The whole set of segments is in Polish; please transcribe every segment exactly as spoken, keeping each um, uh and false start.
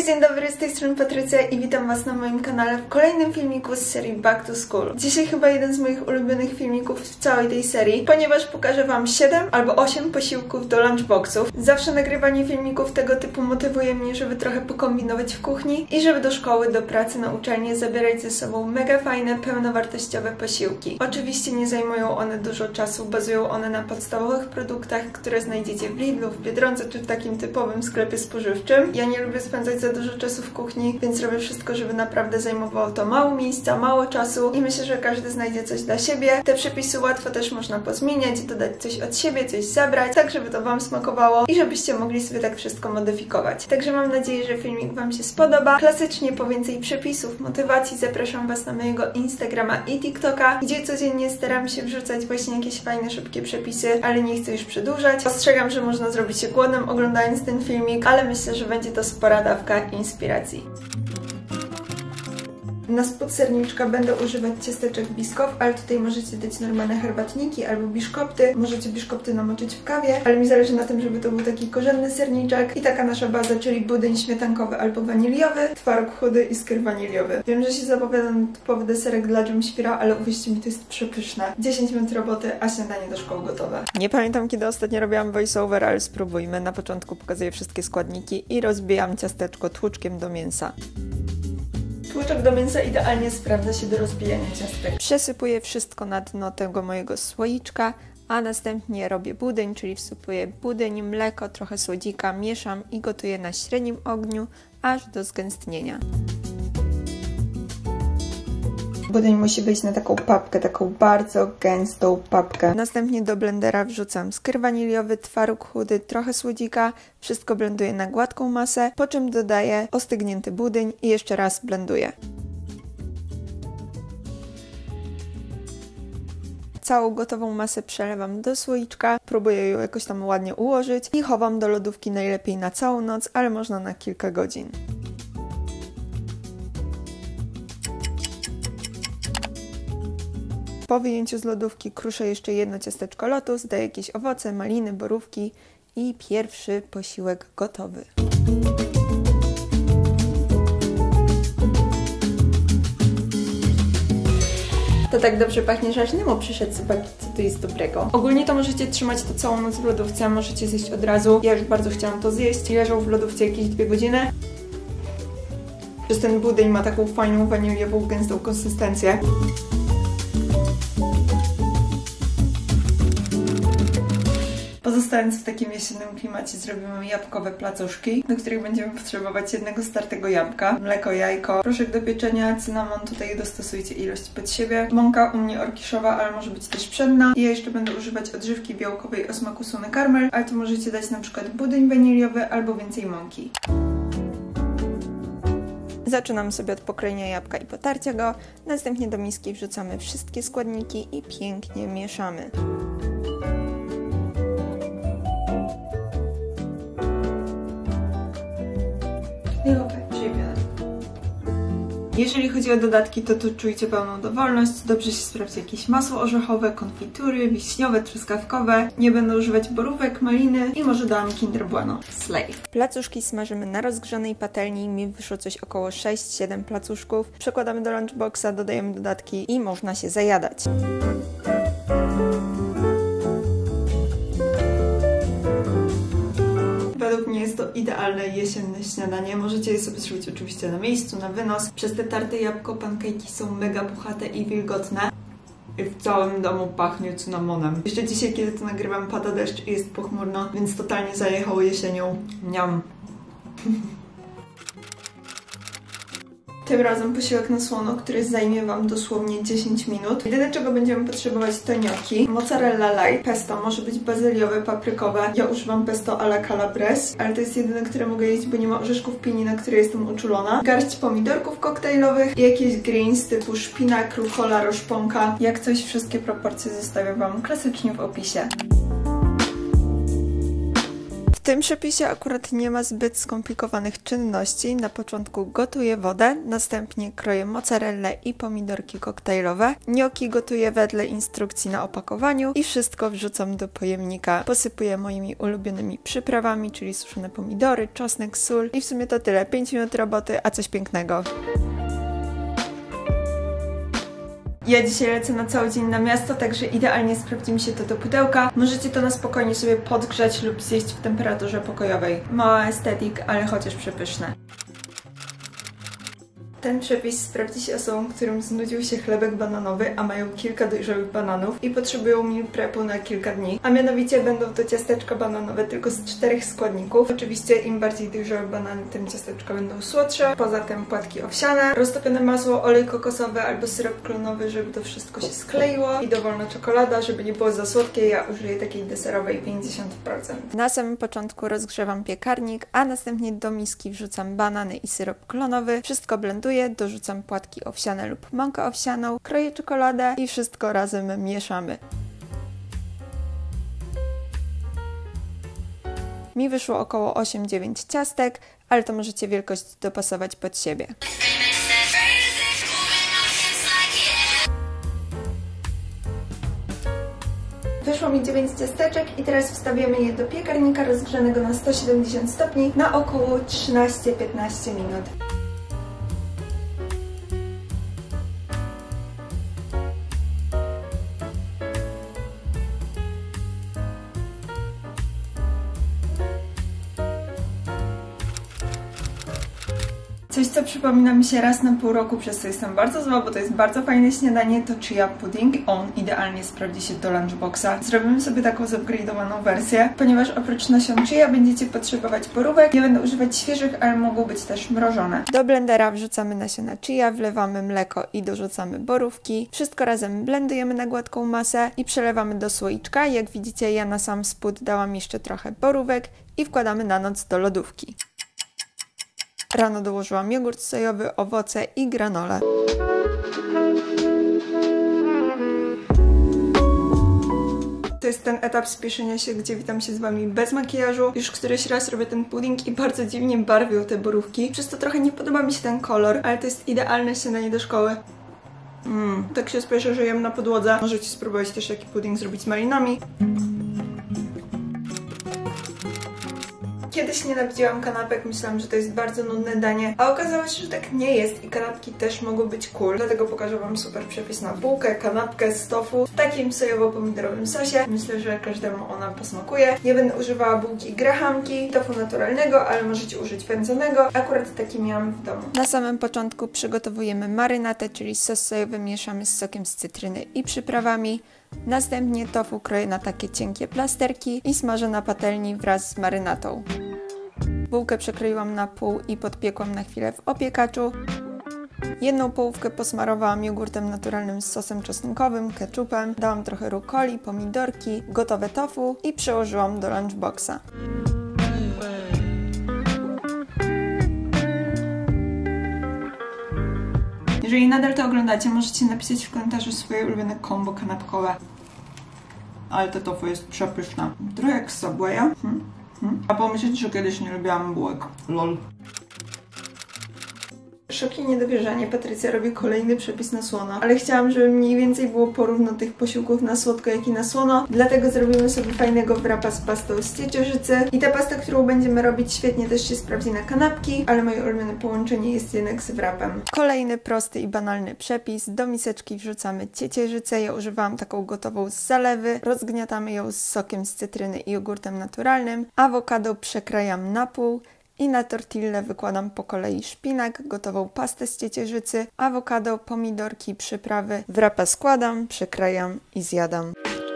dzień dobry, z tej strony Patrycja i witam Was na moim kanale w kolejnym filmiku z serii Back to School. Dzisiaj chyba jeden z moich ulubionych filmików w całej tej serii, ponieważ pokażę Wam siedem albo osiem posiłków do lunchboxów. Zawsze nagrywanie filmików tego typu motywuje mnie, żeby trochę pokombinować w kuchni i żeby do szkoły, do pracy, na uczelnię zabierać ze sobą mega fajne, pełnowartościowe posiłki. Oczywiście nie zajmują one dużo czasu, bazują one na podstawowych produktach, które znajdziecie w Lidlu, w Biedronce czy w takim typowym sklepie spożywczym. Ja nie lubię spędzać za dużo czasu w kuchni, więc robię wszystko, żeby naprawdę zajmowało to mało miejsca, mało czasu i myślę, że każdy znajdzie coś dla siebie. Te przepisy łatwo też można pozmieniać, dodać coś od siebie, coś zabrać, tak żeby to Wam smakowało i żebyście mogli sobie tak wszystko modyfikować. Także mam nadzieję, że filmik Wam się spodoba. Klasycznie po więcej przepisów, motywacji zapraszam Was na mojego Instagrama i TikToka, gdzie codziennie staram się wrzucać właśnie jakieś fajne, szybkie przepisy, ale nie chcę już przedłużać. Ostrzegam, że można zrobić się głodnym oglądając ten filmik, ale myślę, że będzie to spora dawka inspiracji. Na spód serniczka będę używać ciasteczek Biscoff, ale tutaj możecie dać normalne herbatniki albo biszkopty. Możecie biszkopty namoczyć w kawie, ale mi zależy na tym, żeby to był taki korzenny serniczek. I taka nasza baza, czyli budyń śmietankowy albo waniliowy, twaróg chudy i skyr waniliowy. Wiem, że się zapowiada na typowy deserek dla Jumpspira, ale uwierzcie mi, to jest przepyszne. dziesięć minut roboty, a śniadanie do szkoły gotowe. Nie pamiętam, kiedy ostatnio robiłam voiceover, ale spróbujmy. Na początku pokazuję wszystkie składniki i rozbijam ciasteczko tłuczkiem do mięsa. Tłuczek do mięsa idealnie sprawdza się do rozbijania ciastek. Przesypuję wszystko na dno tego mojego słoiczka, a następnie robię budyń, czyli wsypuję budyń, mleko, trochę słodzika, mieszam i gotuję na średnim ogniu, aż do zgęstnienia. Budyń musi być na taką papkę, taką bardzo gęstą papkę. Następnie do blendera wrzucam skyr waniliowy, twaróg chudy, trochę słodzika, wszystko blenduję na gładką masę, po czym dodaję ostygnięty budyń i jeszcze raz blenduję. Całą gotową masę przelewam do słoiczka, próbuję ją jakoś tam ładnie ułożyć i chowam do lodówki najlepiej na całą noc, ale można na kilka godzin. Po wyjęciu z lodówki kruszę jeszcze jedno ciasteczko Lotus, daję jakieś owoce, maliny, borówki i pierwszy posiłek gotowy. To tak dobrze pachnie, że aż Nemo przyszedł zobaczyć, co to jest dobrego. Ogólnie to możecie trzymać to całą noc w lodówce, możecie zjeść od razu. Ja już bardzo chciałam to zjeść. Leżał w lodówce jakieś dwie godziny. Przez ten budyń ma taką fajną, waniliową, gęstą konsystencję. Pozostając w takim jesiennym klimacie, zrobimy jabłkowe placuszki, do których będziemy potrzebować jednego startego jabłka, mleko, jajko, proszek do pieczenia, cynamon, tutaj dostosujcie ilość pod siebie, mąka u mnie orkiszowa, ale może być też pszenna. I ja jeszcze będę używać odżywki białkowej o smaku słony karmel, ale tu możecie dać na przykład budyń waniliowy albo więcej mąki. Zaczynamy sobie od pokrojenia jabłka i potarcia go, następnie do miski wrzucamy wszystkie składniki i pięknie mieszamy. Jeżeli chodzi o dodatki, to tu czujcie pełną dowolność. Dobrze się sprawdzi jakieś masło orzechowe, konfitury, wiśniowe, truskawkowe. Nie będę używać borówek, maliny i może dałam Kinder Bueno. Slay! Placuszki smażymy na rozgrzanej patelni. Mi wyszło coś około sześć siedem placuszków. Przekładamy do lunchboxa, dodajemy dodatki i można się zajadać. Według mnie jest to idealne jesienne śniadanie. Możecie je sobie zrobić oczywiście na miejscu, na wynos. Przez te tarte jabłko pankejki są mega puchate i wilgotne. I w całym domu pachnie cynamonem. Jeszcze dzisiaj, kiedy to nagrywam, pada deszcz i jest pochmurno, więc totalnie zajechało jesienią. Niam. Tym razem posiłek na słono, który zajmie Wam dosłownie dziesięć minut. Jedyne, czego będziemy potrzebować, to gnocchi, mozzarella light, pesto, może być bazyliowe, paprykowe. Ja używam pesto alla calabrese, ale to jest jedyne, które mogę jeść, bo nie ma orzeszków pini, na które jestem uczulona. Garść pomidorków koktajlowych i jakieś greens typu szpinak, rucola, roszponka. Jak coś, wszystkie proporcje zostawię Wam klasycznie w opisie. W W tym przepisie akurat nie ma zbyt skomplikowanych czynności. Na początku gotuję wodę, następnie kroję mozzarellę i pomidorki koktajlowe. Gnocchi gotuję wedle instrukcji na opakowaniu i wszystko wrzucam do pojemnika. Posypuję moimi ulubionymi przyprawami, czyli suszone pomidory, czosnek, sól i w sumie to tyle. pięć minut roboty, a coś pięknego. Ja dzisiaj lecę na cały dzień na miasto, także idealnie sprawdzi mi się to do pudełka. Możecie to na spokojnie sobie podgrzać lub zjeść w temperaturze pokojowej. Mała estetyk, ale chociaż przepyszne. Ten przepis sprawdzi się osobom, którym znudził się chlebek bananowy, a mają kilka dojrzałych bananów i potrzebują meal prepu na kilka dni. A mianowicie będą to ciasteczka bananowe tylko z czterech składników. Oczywiście im bardziej dojrzałe banany, tym ciasteczka będą słodsze. Poza tym płatki owsiane, roztopione masło, olej kokosowy albo syrop klonowy, żeby to wszystko się skleiło i dowolna czekolada, żeby nie było za słodkie. Ja użyję takiej deserowej pięćdziesiąt procent. Na samym początku rozgrzewam piekarnik, a następnie do miski wrzucam banany i syrop klonowy. Wszystko blenduję. Dorzucam płatki owsiane lub mąkę owsianą, kroję czekoladę i wszystko razem mieszamy. Mi wyszło około osiem dziewięć ciastek, ale to możecie wielkość dopasować pod siebie. Wyszło mi dziewięć ciasteczek i teraz wstawiamy je do piekarnika rozgrzanego na sto siedemdziesiąt stopni na około trzynaście piętnaście minut. Coś, co przypomina mi się raz na pół roku, przez co jestem bardzo zła, bo to jest bardzo fajne śniadanie, to chia pudding. On idealnie sprawdzi się do lunchboxa. Zrobimy sobie taką zupgrade'owaną wersję, ponieważ oprócz nasion chia będziecie potrzebować borówek. Ja będę używać świeżych, ale mogą być też mrożone. Do blendera wrzucamy nasiona chia, wlewamy mleko i dorzucamy borówki. Wszystko razem blendujemy na gładką masę i przelewamy do słoiczka. Jak widzicie, ja na sam spód dałam jeszcze trochę borówek i wkładamy na noc do lodówki. Rano dołożyłam jogurt sojowy, owoce i granolę. To jest ten etap spieszenia się, gdzie witam się z Wami bez makijażu. Już któryś raz robię ten pudding i bardzo dziwnie barwią te borówki. Przez to trochę nie podoba mi się ten kolor, ale to jest idealne śniadanie do szkoły. Mmm, tak się spieszę, że jem na podłodze. Możecie spróbować też taki pudding zrobić z malinami. Kiedyś nienawidziłam kanapek, myślałam, że to jest bardzo nudne danie, a okazało się, że tak nie jest i kanapki też mogą być cool. Dlatego pokażę Wam super przepis na bułkę, kanapkę z tofu w takim sojowo-pomidorowym sosie. Myślę, że każdemu ona posmakuje. Ja będę używała bułki grahamki, tofu naturalnego, ale możecie użyć wędzonego. Akurat taki miałam w domu. Na samym początku przygotowujemy marynatę, czyli sos sojowy mieszamy z sokiem z cytryny i przyprawami. Następnie tofu kroję na takie cienkie plasterki i smażę na patelni wraz z marynatą. Bułkę przekroiłam na pół i podpiekłam na chwilę w opiekaczu. Jedną połówkę posmarowałam jogurtem naturalnym z sosem czosnkowym, ketchupem, dałam trochę rukoli, pomidorki, gotowe tofu i przełożyłam do lunchboxa. Jeżeli nadal to oglądacie, możecie napisać w komentarzu swoje ulubione kombo kanapkowe. Ale to tofu jest przepyszne. Trochę jak z Subwaya. Hmm. Hmm. A pomyśleć, że kiedyś nie lubiłam bułek. Lol. Szok i niedowierzanie, Patrycja robi kolejny przepis na słono, ale chciałam, żeby mniej więcej było porówno tych posiłków na słodko, jak i na słono, dlatego zrobimy sobie fajnego wrapa z pastą z ciecierzycy i ta pasta, którą będziemy robić, świetnie też się sprawdzi na kanapki, ale moje ulubione połączenie jest jednak z wrapem. Kolejny prosty i banalny przepis, do miseczki wrzucamy ciecierzycę, ja używałam taką gotową z zalewy, rozgniatamy ją z sokiem z cytryny i jogurtem naturalnym, awokado przekrajam na pół, i na tortillę wykładam po kolei szpinak, gotową pastę z ciecierzycy, awokado, pomidorki, przyprawy. Wrapa składam, przekrajam i zjadam.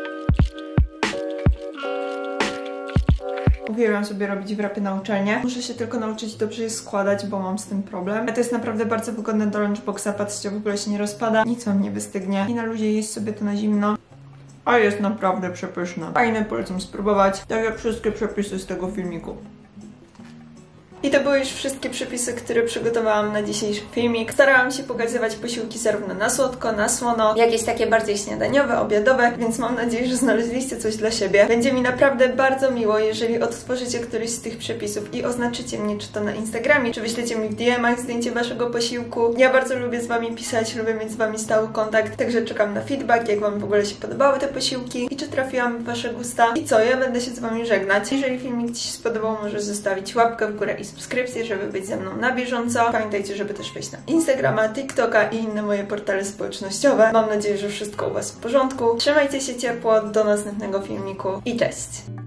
Uwielbiam sobie robić wrapy na uczelnię. Muszę się tylko nauczyć dobrze je składać, bo mam z tym problem. A to jest naprawdę bardzo wygodne do lunchboxa. Patrzcie, w ogóle się nie rozpada. Nic wam nie wystygnie. I na luzie jeść sobie to na zimno. A jest naprawdę przepyszne. Fajne, polecam spróbować. Tak jak wszystkie przepisy z tego filmiku. I to były już wszystkie przepisy, które przygotowałam na dzisiejszy filmik. Starałam się pokazywać posiłki zarówno na słodko, na słono, jakieś takie bardziej śniadaniowe, obiadowe, więc mam nadzieję, że znaleźliście coś dla siebie. Będzie mi naprawdę bardzo miło, jeżeli odtworzycie któryś z tych przepisów i oznaczycie mnie, czy to na Instagramie, czy wyślecie mi w D M ach zdjęcie waszego posiłku. Ja bardzo lubię z wami pisać, lubię mieć z wami stały kontakt, także czekam na feedback, jak wam w ogóle się podobały te posiłki i czy trafiłam w wasze gusta. I co, ja będę się z wami żegnać. Jeżeli filmik ci się spodobał, możesz zostawić łapkę w górę i subskrypcję, żeby być ze mną na bieżąco. Pamiętajcie, żeby też wejść na Instagrama, TikToka i inne moje portale społecznościowe. Mam nadzieję, że wszystko u was w porządku. Trzymajcie się ciepło, do następnego filmiku i cześć!